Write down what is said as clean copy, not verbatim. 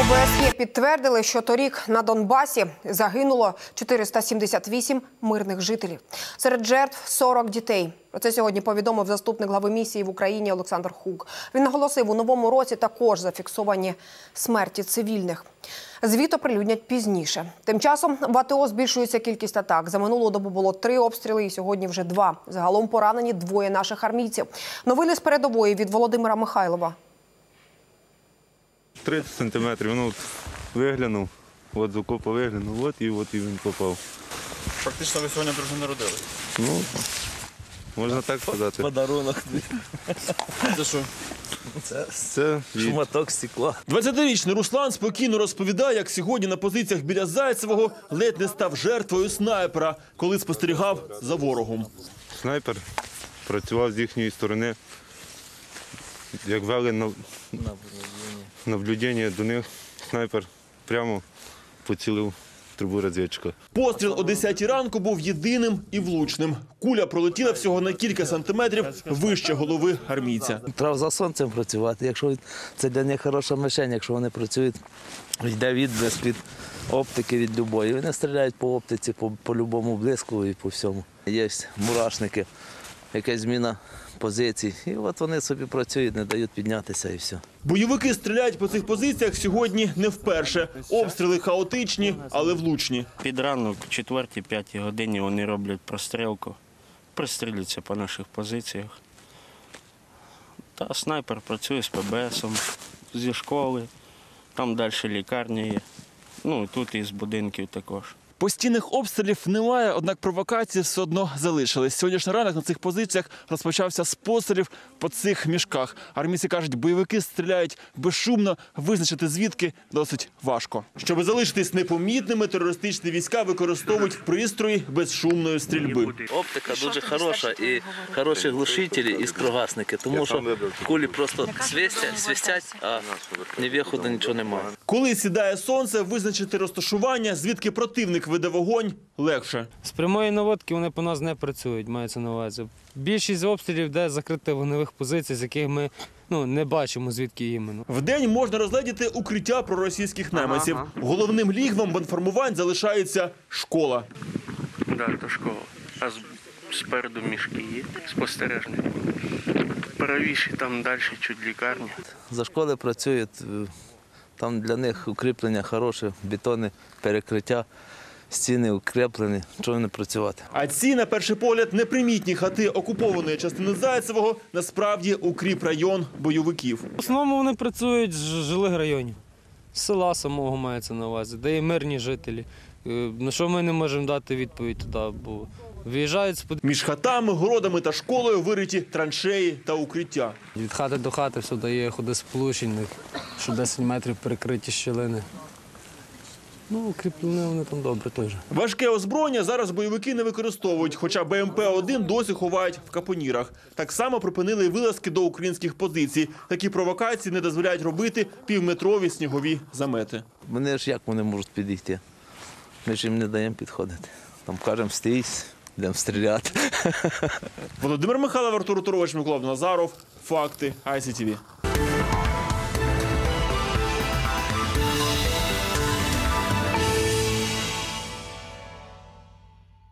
ОБСЄ підтвердили, що торік на Донбасі загинуло 478 мирних жителів. Серед жертв 40 дітей. Про це сьогодні повідомив заступник глави місії в Україні Олександр Хук. Він наголосив, у новому році також зафіксовані смерті цивільних. Звіт оприлюднять пізніше. Тим часом в АТО збільшується кількість атак. За минулу добу було 3 обстріли і сьогодні вже 2. Загалом поранені 2 наших армійців. Новини з передової від Володимира Михайлова. 30 сантиметрів, ну, виглянув, от з окопа виглянув, от і він попав. Фактично ви сьогодні дружину народили? Ну, можна так сказати. Подарунок. Це що? Це Шматок стекла. 20-річний Руслан спокійно розповідає, як сьогодні на позиціях біля Зайцевого ледь не став жертвою снайпера, коли спостерігав за ворогом. Снайпер працював з їхньої сторони, як вели наблюдення до них, снайпер прямо поцілив трубу розвідчика. Постріл о 10-й ранку був єдиним і влучним. Куля пролетіла всього на кілька сантиметрів вище голови армійця. Треба за сонцем працювати. Якщо це для них хороша мишень, якщо вони працюють, йде відблиск від оптики від любої. Вони стріляють по оптиці, по любому блиску і по всьому. Є мурашники, якась зміна позицій. І от вони собі працюють, не дають піднятися і все. Бойовики стріляють по цих позиціях сьогодні не вперше. Обстріли хаотичні, але влучні. Під ранок, 4-5 годині вони роблять прострілку, пристрілюються по наших позиціях. Та снайпер працює з ПБСом, зі школи, там далі лікарня є, ну і тут і з будинків також. Постійних обстрілів немає, однак провокації все одно залишились. Сьогоднішній ранок на цих позиціях розпочався з пострілів по цих мішках. Армійці кажуть, бойовики стріляють безшумно, визначити звідки досить важко. Щоб залишитись непомітними, терористичні війська використовують пристрої безшумної стрільби. Оптика дуже хороша і хороші глушителі і скрогасники, тому що кулі просто свистять, а ні виходу нічого немає. Коли сідає сонце, визначити розташування, звідки противник веде вогонь, легше. З прямої наводки вони по нас не працюють, мається на увазі. Більшість обстрілів йде закрити вогневих позицій, з яких ми не бачимо, звідки іменно. Вдень можна розгледіти укриття проросійських найманців. Головним лігвом бандформувань залишається школа. Так, то школа. А спереду мішки є, спостережні. Правіші, там далі чуть лікарня. За школи працюють, там для них укріплення хороше, бетонне перекриття, стіни укріплені, чого не працювати. А ці, на перший погляд, непримітні хати окупованої частини Зайцевого насправді укріпрайон бойовиків. В основному вони працюють з жилих районів, з села самого мається на увазі, де є мирні жителі. На що ми не можемо дати відповідь туди, бо виїжджають. Між хатами, городами та школою вириті траншеї та укриття. Від хати до хати все дає ходи сполучень, що 10 метрів перекриті щілини. Укріплені вони там добре теж. Важке озброєння зараз бойовики не використовують, хоча БМП-1 досі ховають в капонірах. Так само припинили і вилазки до українських позицій. Такі провокації не дозволяють робити півметрові снігові замети. Вони ж як вони можуть підійти? Ми ж їм не даємо підходити. Там кажемо, стій, йдемо стріляти. Володимир Михайлов, Артур Турович, Микола Назаров. Факти ICTV.